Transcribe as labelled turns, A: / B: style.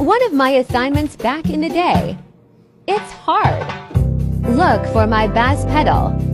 A: One of my assignments back in the day. It's hard. Look for my bass pedal.